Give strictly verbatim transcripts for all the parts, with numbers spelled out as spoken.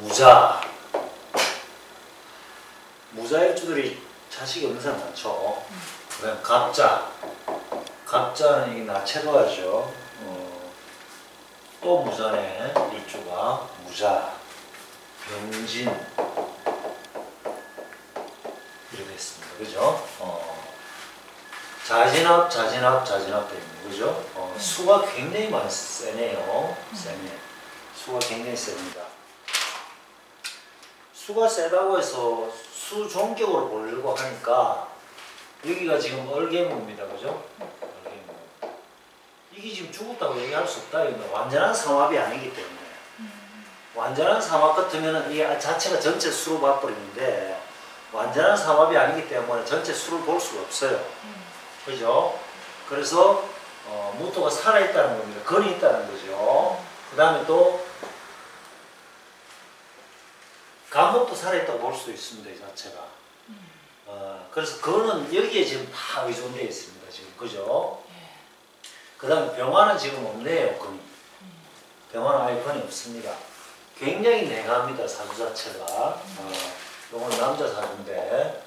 무자. 무자일주들이 자식이 없는 사람 많죠. 음. 그 다음 갑자. 갑자는 이게 나체도 하죠. 어, 또 무자네, 일주가. 무자. 병진. 이렇게 했습니다. 그죠? 어, 자진합, 자진합, 자진합 되어 있는 거죠? 어, 수가 굉장히 많이 세네요. 세네. 수가 굉장히 셉니다. 수가 세다고 해서 수 종격으로 보려고 하니까 여기가 지금 얼개무입니다. 그죠? 얼개무. 이게 지금 죽었다고 얘기할 수 없다. 완전한 삼합이 아니기 때문에. 완전한 삼합 같으면 이게 자체가 전체 수로 봐버리는데 완전한 삼합이 아니기 때문에 전체 수를 볼 수가 없어요. 그죠? 그래서 어, 무토가 살아있다는 겁니다. 건이 있다는 거죠. 그 다음에 또 간목도 살아있다고 볼 수도 있습니다. 이 자체가. 어, 그래서 건은 여기에 지금 다 의존되어 있습니다. 지금. 그죠? 그 다음에 병화는 지금 없네요. 건이. 병화는 아예 건이 없습니다. 굉장히 냉합니다. 사주 자체가. 어, 이건 남자 사주인데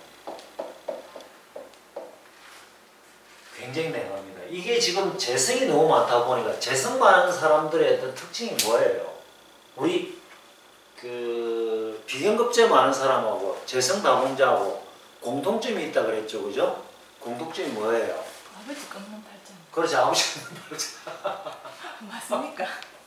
굉장히 냉합니다. 이게 지금 재성이 너무 많다 보니까 재성 많은 사람들의 어떤 특징이 뭐예요? 우리 그 비견급제 많은 사람하고 재성 다봉자하고 공통점이 있다 그랬죠, 그죠? 공통점이 뭐예요? 아버지 꺾는 팔자. 그렇지, 아버지 꺾는 팔자. 맞습니까?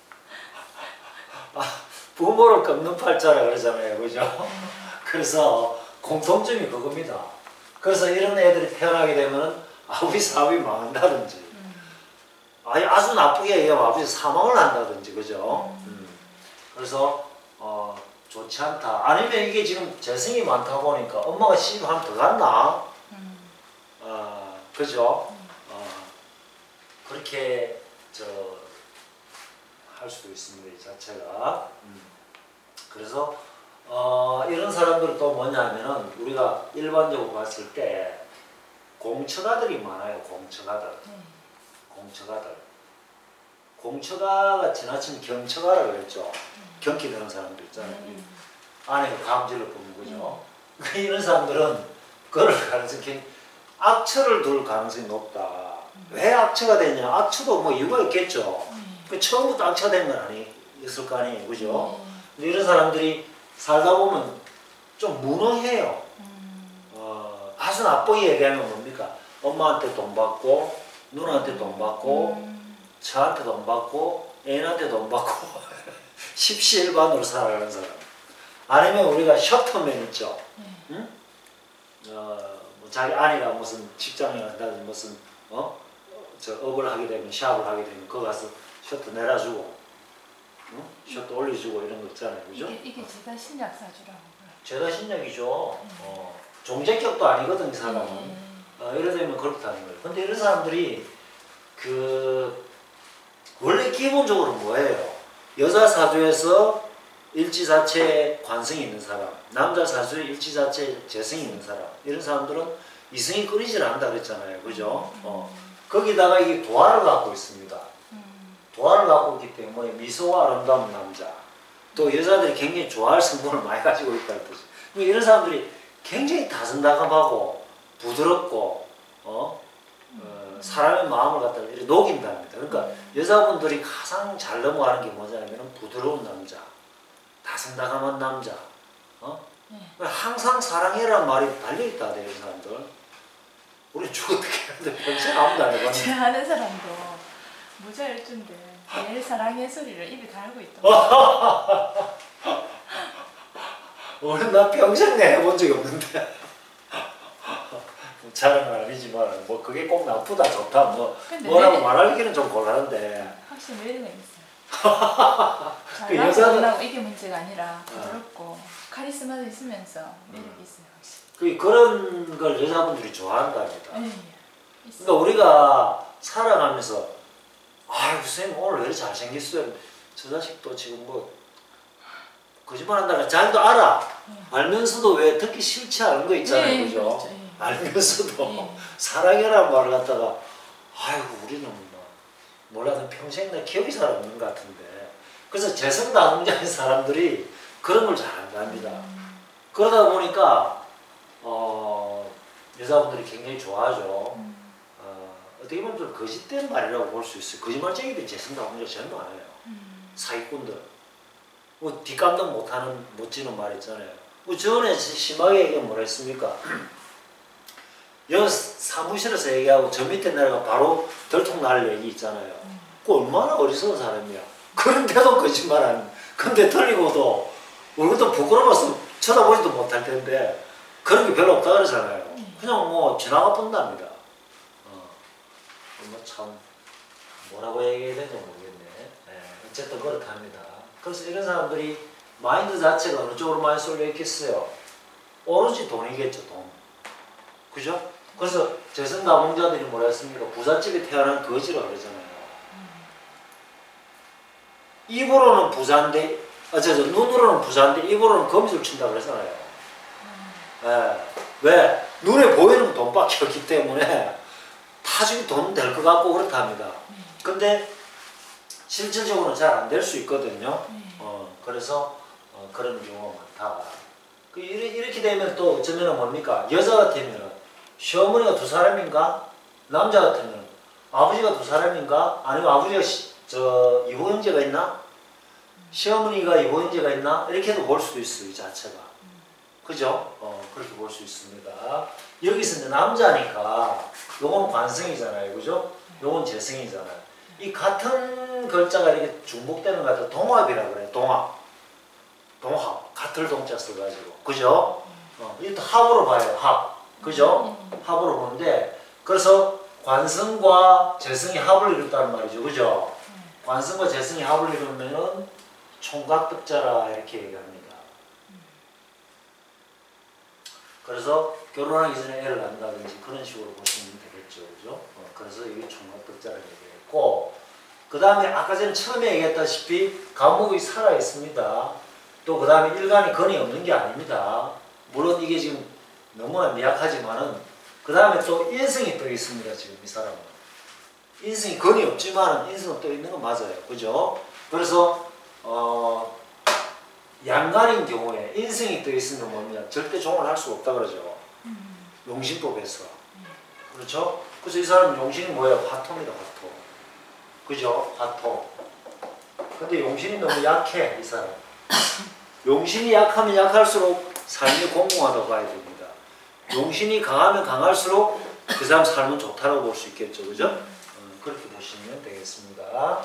아, 부모를 꺾는 팔자라 그러잖아요, 그죠? 그래서 공통점이 그겁니다. 그래서 이런 애들이 태어나게 되면 아버지 사업이 망한다든지, 음. 아니, 아주 나쁘게 얘기하면 아버지 사망을 한다든지, 그죠? 음. 음. 그래서 어, 좋지 않다. 아니면 이게 지금 재성이 많다 보니까 엄마가 시집 한 더 갔나? 음. 어, 그죠? 음. 어, 그렇게 저 할 수도 있습니다. 이 자체가. 음. 그래서 어, 이런 사람들은 또 뭐냐면은 우리가 일반적으로 봤을 때 공처가들이 많아요. 공처가들. 음. 공처가들. 공처가가 지나치면 경처가라고 그랬죠. 음. 경기 드는 사람들 있잖아요. 음. 아내가 감질을 보는 거죠. 음. 이런 사람들은 그럴 가능성이 악처를 둘 가능성이 높다. 음. 왜 악처가 되냐? 악처도 뭐 이유가 있겠죠. 음. 그 처음부터 악처가 된 건 아니었을 거 아니에요. 그죠? 음. 근데 이런 사람들이 살다 보면 좀 무능해요. 음. 어, 아주 나쁘게 얘기하면 뭡니까? 엄마한테 돈 받고, 누나한테 돈 받고, 음. 저한테 돈 받고, 애인한테 돈 받고, 십시일반으로 살아가는 사람. 아니면 우리가 셔터맨 있죠? 음. 응? 어, 뭐 자기 아내가 무슨 직장에 간다든지 무슨, 어? 저 업을 하게 되면, 샵을 하게 되면, 거기 가서 셔터 내려주고, 응? 셔터 올려주고 이런 거 있잖아요. 그죠? 이게, 이게 죄다 신약 사주라고. 죄다 신약이죠. 음. 어, 종제격도 아니거든, 이 사람은. 음. 어, 이래 되면 그렇다는 거예요. 근데 이런 사람들이, 그, 원래 기본적으로 뭐예요? 여자 사주에서 일지자체에 관성이 있는 사람, 남자 사주에 일지자체에 재성이 있는 사람, 이런 사람들은 이성이 끊이질 않는다 그랬잖아요. 그죠? 음. 어, 거기다가 이게 도화를 갖고 있습니다. 도화를 갖고 있기 때문에 미소가 아름다운 남자, 또 여자들이 굉장히 좋아할 성분을 많이 가지고 있다는 뜻이죠. 이런 사람들이 굉장히 다정다감하고 부드럽고 어? 어, 사람의 마음을 갖다가 이렇게 녹인답니다. 그러니까 여자분들이 가장 잘 넘어가는 게 뭐냐면 부드러운 남자, 다정다감한 남자, 어? 항상 사랑해라는 말이 달려있다 이런 사람들. 우리 죽어떻게 하는데 평생 아무도 안 해봤는데. 제 아는 사람도 무자일주인데 매일 사랑의 소리를 입에 달고 있다. 오늘 나 평생 내해본 적이 없는데. 자랑은 아니지만 뭐 그게 꼭 나쁘다 좋다 뭐 뭐라고 매일, 말하기는 좀 곤란한데. 확실히 매일은 있어요. 그 여자는 이게 문제가 아니라 부드럽고 어. 카리스마도 있으면서 매력이 음. 있어요. 확실히. 그 그런 걸 여자분들이 좋아한답니다. 에이, 그러니까 우리가 살아가면서 아유 선생님 오늘 왜 이렇게 잘생겼어요? 저 자식도 지금 뭐 거짓말 한다는 자기도 알아. 음. 알면서도 왜 듣기 싫지 않은 거 있잖아요. 네, 그죠? 그렇죠. 네. 알면서도 네. 사랑이라는 말을 갖다가 아이고 우리는 뭐 몰라도 평생 내 기억이 잘 없는 것 같은데. 그래서 재성다공자인 사람들이 그런 걸 잘 안답니다. 그러다 보니까 어, 여자분들이 굉장히 좋아하죠. 어, 어떻게 보면 좀 거짓된 말이라고 볼 수 있어요. 거짓말쟁이들이 재성가공자 제일 많아요. 사기꾼들. 뭐 뒷감당 못하는 못지는 말 있잖아요. 뭐 전에 심하게 얘기하면 뭐라 했습니까? 여기 사무실에서 얘기하고 저 밑에 내려가 바로 들통 날 얘기 있잖아요. 그 얼마나 어리석은 사람이야. 그런데도 거짓말하는. 근데 틀리고도 얼굴도 부끄러워서 쳐다보지도 못할 텐데 그런 게 별로 없다 그러잖아요. 그냥 뭐 지나가 본답니다. 어, 뭐 참 뭐라고 얘기해야 되는지 모르겠네. 네, 어쨌든 그렇답니다. 그래서 이런 사람들이 마인드 자체가 어느 쪽으로 많이 쏠려 있겠어요? 오로지 돈이겠죠, 돈. 그죠? 그래서 재성가공자들이 뭐라 했습니까? 부잣집에 태어난 거지라 그러잖아요. 입으로는 부자인데, 아, 저, 저, 눈으로는 부자인데 입으로는 거미줄 친다 그러잖아요. 예. 왜? 눈에 보이는 돈밖에 없기 때문에 타주기 돈 될 것 같고 그렇답니다. 근데 실질적으로는 잘 안 될 수 있거든요. 어, 그래서 어, 그런 경우가 많다. 그 이렇게, 이렇게 되면 또 어쩌면 뭡니까? 여자 같으면 시어머니가 두 사람인가? 남자 같으면 아버지가 두 사람인가? 아니면 아버지가 시, 저 이혼자가 있나? 시어머니가 이혼자가 있나? 이렇게도 볼 수도 있어요, 이 자체가. 그죠? 어, 그렇게 볼 수 있습니다. 여기서 이제 남자니까 요건 관성이잖아요, 그죠? 요건 재성이잖아요. 이 같은 글자가 이렇게 중복되는 것 같아 동합이라 그래요, 동합. 동합. 같을 동자 써가지고. 그죠? 어, 이것도 합으로 봐요, 합. 그죠? 합으로 보는데, 그래서 관성과 재성이 합을 이뤘다는 말이죠, 그죠? 관성과 재성이 합을 이루면은 총각득자라 이렇게 얘기합니다. 그래서 결혼하기 전에 애를 낳는다든지 그런 식으로 보시면 되겠죠, 그죠? 어, 그래서 이게 총각득자라고 얘기했고, 그 다음에 아까 전에 처음에 얘기했다시피 감목이 살아 있습니다. 또 그 다음에 일간이 건이 없는 게 아닙니다. 물론 이게 지금 너무나 미약하지만은 그 다음에 또 인성이 또 있습니다. 지금 이 사람은 인성이 건이 없지만 인성은 또 있는 건 맞아요, 그죠? 그래서 어, 양간인 경우에 인성이 또 있으면 뭡니까? 절대 종을 할 수가 없다 그러죠. 용신법에서. 그렇죠? 그래서 이 사람은 용신이 뭐예요? 화토입니다, 화토. 그죠? 화토. 근데 용신이 너무 약해, 이 사람. 용신이 약하면 약할수록 삶이 공공하다고 봐야 됩니다. 용신이 강하면 강할수록 그 사람 삶은 좋다고 볼 수 있겠죠, 그죠? 음, 그렇게 보시면 되겠습니다.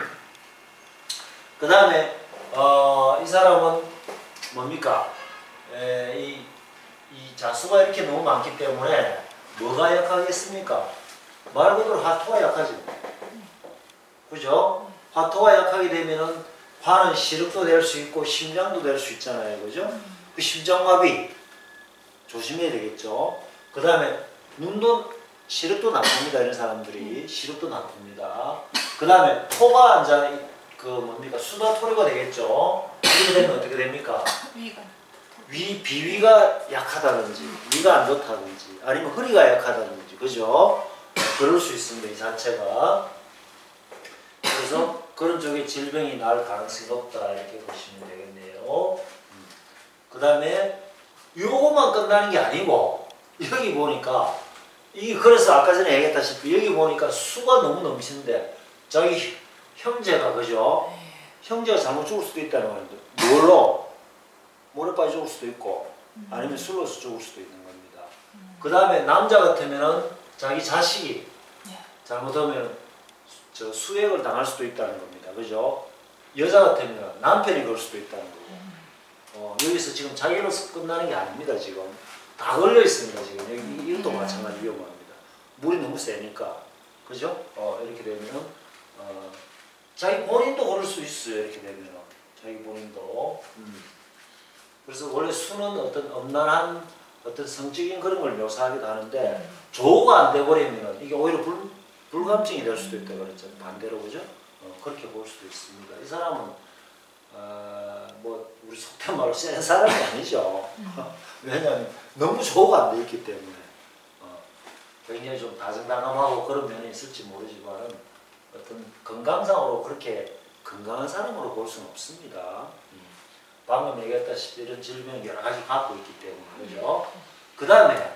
그 다음에 어, 이 사람은 뭡니까? 에, 이, 이 자수가 이렇게 너무 많기 때문에 뭐가 약하겠습니까? 말 그대로 화토가 약하지. 그죠? 화토가 약하게 되면은 화는 시력도 될 수 있고 심장도 될 수 있잖아요, 그죠? 그 심장마비 조심해야 되겠죠. 그 다음에 눈도 시력도 나쁩니다. 이런 사람들이 시력도 나쁩니다. 그 다음에 토가 앉아 그 뭡니까 수다 토리가 되겠죠. 이렇게 되면 어떻게 됩니까? 위가 위 비위가 약하다든지 위가 안 좋다든지 아니면 허리가 약하다든지 그죠? 어, 그럴 수 있습니다. 이 자체가. 그래서 그런 쪽에 질병이 날 가능성이 높다 이렇게 보시면 되겠네요. 음. 그 다음에 요것만 끝나는 게 아니고 여기 보니까 이게 그래서 아까 전에 얘기했다시피 여기 보니까 수가 너무 넘치는데 자기 형제가 그죠? 형제가 잘못 죽을 수도 있다는 말인데 뭘로? 물에 빠져 죽을 수도 있고 아니면 술로서 죽을 수도 있는 겁니다. 그 다음에 남자 같으면은 자기 자식이 잘못하면 저 수액을 당할 수도 있다는 겁니다. 그죠? 여자 같으면 남편이 그럴 수도 있다는 거고. 어, 여기서 지금 자기로서 끝나는 게 아닙니다. 지금 다 걸려 있습니다. 지금 여기 이것도 마찬가지 위험합니다. 물이 너무 세니까. 그죠? 어, 이렇게 되면 어, 자기 본인도 그럴 수 있어요. 이렇게 되면 자기 본인도. 음. 그래서 원래 수는 어떤 엄난한 어떤 성적인 그런 걸 묘사하기도 하는데 조우가 안 돼버리면 이게 오히려 불, 불감증이 될 수도 있다고 그랬죠. 반대로 그죠? 어, 그렇게 볼 수도 있습니다. 이 사람은 어, 뭐 우리 속된 말로 센 사람이 아니죠. 왜냐하면 너무 조우가 안 돼 있기 때문에 어, 굉장히 좀 다정다감하고 그런 면이 있을지 모르지만 어떤 건강상으로 그렇게 건강한 사람으로 볼 수는 없습니다. 음. 방금 얘기했다시피 이런 질병 여러 가지 갖고 있기 때문에 그죠? 그 다음에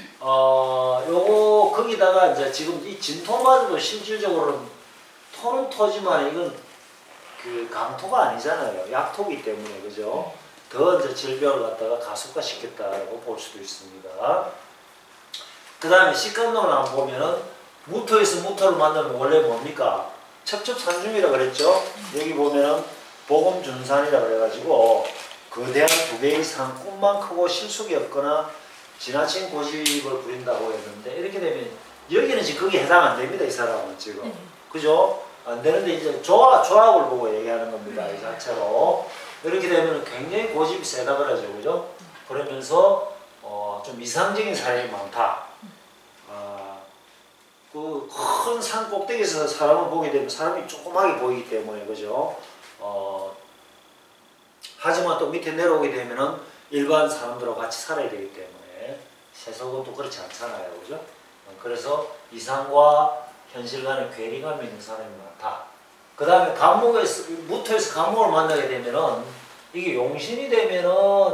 어 요거 거기다가 이제 지금 이 진토마저도 실질적으로는 토는 토지만 이건 그 강토가 아니잖아요. 약토기 때문에 그죠? 더 이제 질병을 갖다가 가속화 시켰다고 볼 수도 있습니다. 그 다음에 식감론을 한번 보면은 무토에서 무토를 만나면 원래 뭡니까? 첩첩산중이라 그랬죠? 여기 보면은 보금준산이라 그래가지고 거대한 두 배 이상 꿈만 크고 실속이 없거나 지나친 고집을 부린다고 했는데 이렇게 되면 여기는 지금 거기에 해당 안 됩니다. 이 사람은 지금. 그죠? 안 되는데 이제 조합, 조합을 보고 얘기하는 겁니다. 이 자체로. 이렇게 되면 굉장히 고집이 세다 그러죠. 그죠? 그러면서 어, 좀 이상적인 사람이 많다. 아, 그 큰 산 꼭대기에서 사람을 보게 되면 사람이 조그맣게 보이기 때문에 그죠? 어, 하지만 또 밑에 내려오게 되면은 일반 사람들하고 같이 살아야 되기 때문에 세속은 또 그렇지 않잖아요. 그죠? 어, 그래서 이상과 현실 간의 괴리감이 있는 사람이 많다. 그 다음에 감목에서, 무토에서 감목을 만나게 되면은 이게 용신이 되면은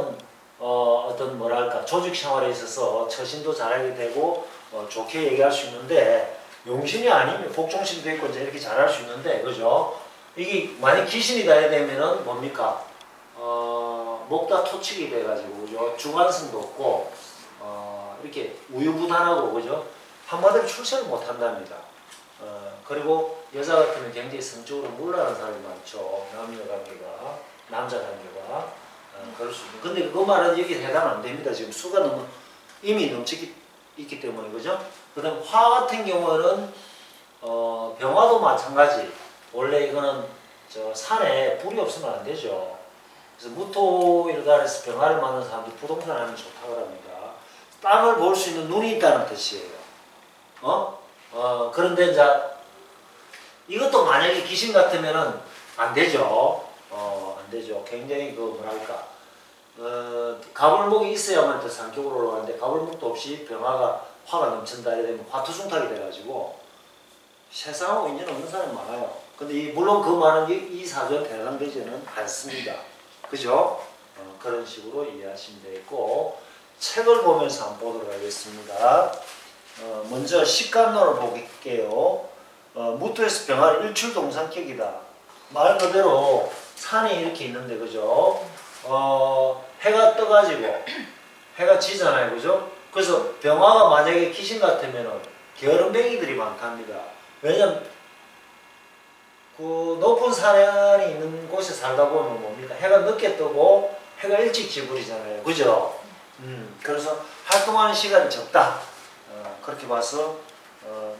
어, 어떤 뭐랄까 조직 생활에 있어서 처신도 잘하게 되고 어, 좋게 얘기할 수 있는데 용신이 아니면 복종신도 있고 이제 이렇게 잘할 수 있는데 그죠? 이게 만약 귀신이 돼야 되면은 뭡니까? 어, 목다 토축이 돼가지고 그죠? 주관성도 없고 어, 이렇게 우유부단하고 그죠? 한마디로 출세를 못 한답니다. 어, 그리고 여자 같으면 굉장히 성적으로 물러나는 사람이 많죠. 남녀 관계가 남자 관계가 어, 그럴 수 있는. 근데 그 말은 여기 해당 안 됩니다. 지금 수가 너무 이미 넘치기 있기 때문에 그죠? 그다음 화 같은 경우는 어, 병화도 마찬가지. 원래 이거는 저 산에 불이 없으면 안 되죠. 그래서 무토 일간에서 병화를 만든 사람들이 부동산 하면 좋다고 합니다. 땅을 볼 수 있는 눈이 있다는 뜻이에요. 어? 어, 그런데 이제 이것도 만약에 귀신 같으면은 안 되죠. 어, 안 되죠. 굉장히 그 뭐랄까 어, 가불목이 있어야만 더 상격으로 올라가는데 가불목도 없이 병화가 화가 넘친다 이래 되면 화투중탁이 돼가지고 세상하고 인연 없는 사람이 많아요. 근데 이, 물론 그 말은 이, 이 사주한테 해당되지는 않습니다. 그죠? 어, 그런 식으로 이해하시면 되겠고 책을 보면서 한번 보도록 하겠습니다. 어, 먼저 식감론을 볼게요. 어, 무토에서 병화는 일출동산격이다. 말 그대로 산이 이렇게 있는데 그죠? 어, 해가 떠가지고 해가 지잖아요. 그죠? 그래서 병화가 만약에 귀신 같으면은 게으름뱅이들이 많답니다. 왜냐면 그 높은 산이 있는 곳에 살다 보면 뭡니까? 해가 늦게 뜨고 해가 일찍 지부리잖아요. 그죠? 음, 그래서 활동하는 시간이 적다. 어, 그렇게 봐서 어,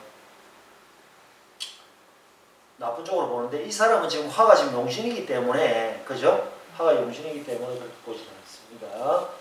나쁜 쪽으로 보는데 이 사람은 지금 화가 지금 용신이기 때문에 그죠? 화가 용신이기 때문에 그렇게 보지 않습니다.